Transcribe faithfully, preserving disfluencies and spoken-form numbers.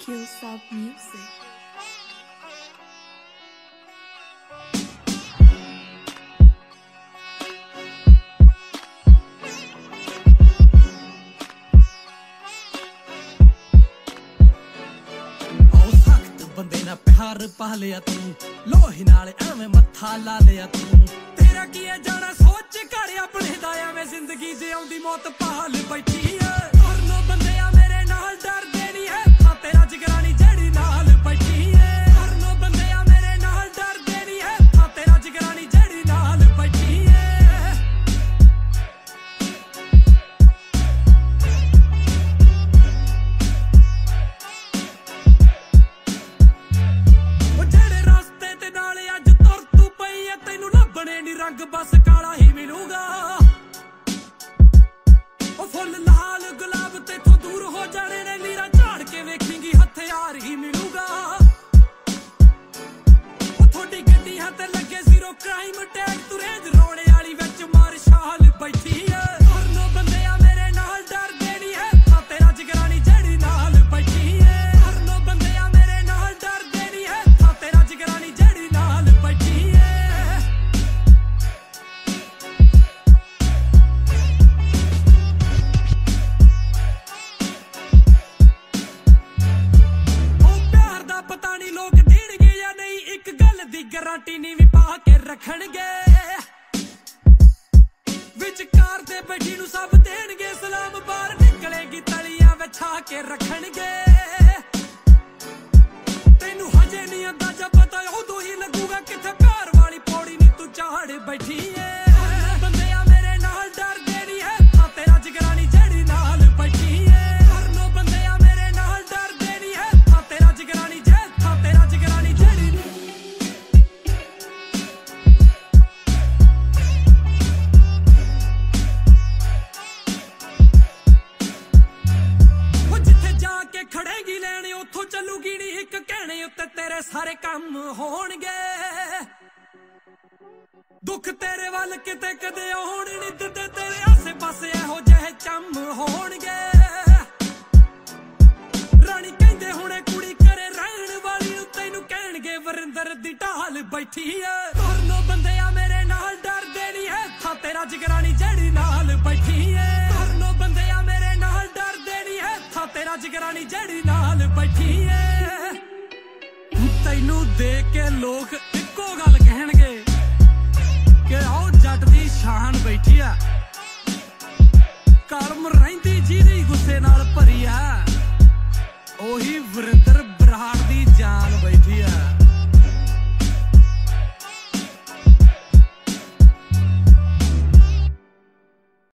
Killsub Music. प्यार पा लिया तू लोही नाल एवें मत्था ला लिया तू तेरा की है जाना सोच कर अपने दा एवें जिंदगी जे आउंदी मौत पाल बैठी है करनो बंदे आ मेरे नाल डर देनी है हां तेरा जिगरानी जड़ी नाल बैठी है करनो बंदे आ मेरे नाल डर देनी है हां तेरा जिगरानी जड़ी नाल बैठी है रंग बस काला ही मिलूगा ओ फुल लाल गुलाब तेथों दूर हो जाने ने नीरा झाड़ के वेखेंगी हथियार ही मिलूगा ओ थोड़ी गड्डियां ते लगे जीरो क्राइम टैग तू रेंज रोड़े वाली विच मार्शल बैठी है करनो बंदे आ मेरे नाल डर देनी है हां तेरा जिगरानी जड़ी नाल बैठी है करनो बंदे आ मेरे नाल डर देनी है हां तेरा जिगरानी जड़ी नाल बैठी है लोग देणगे या नहीं एक गल दी गारंटी नहीं भी पा के रखणगे विचकार दे बैठी नू सब देणगे सलाम बाहर निकलेगी तलियां विछा के रखणगे तेनू हजे नहीं अंदाजा पता उदों ही लगूगा किथे प्यार वाली पौड़ी नी तू चढ़ बैठी है बंदे आ मेरे नाल डर देनी है हां तेरा जिगरानी जड़ी नाल बैठी है करनो बंदे आ मेरे नाल डर देनी है हां तेरा जिगरानी खड़ेगी लैने उथों चलूगी नी एक कहने उत्ते तेरे सारे काम होणगे दुख तेरे वल किते कदे आउण नी दिंदे तेरे आसे पासे एहो जेहे चम होणगे रानी कहंदे हुणे कुड़ी करे रहण वाली नू तैनू कहणगे वरिंदर दी ढाल बैठी है करनो बंदे आ मेरे नाल डर देनी है हां तेरा जिगरानी जड़ी नाल बैठी है करनो बंदे आ मेरे नाल डर देनी है हां तेरा जिगरानी जड़ी नाल बैठी है तैनू देख के लोग इक्को गल कहणगे कि आओ जट दी शान बैठी है कलम रहिंदी जिहदी गुस्से नाल भरी है ओही वरिंदर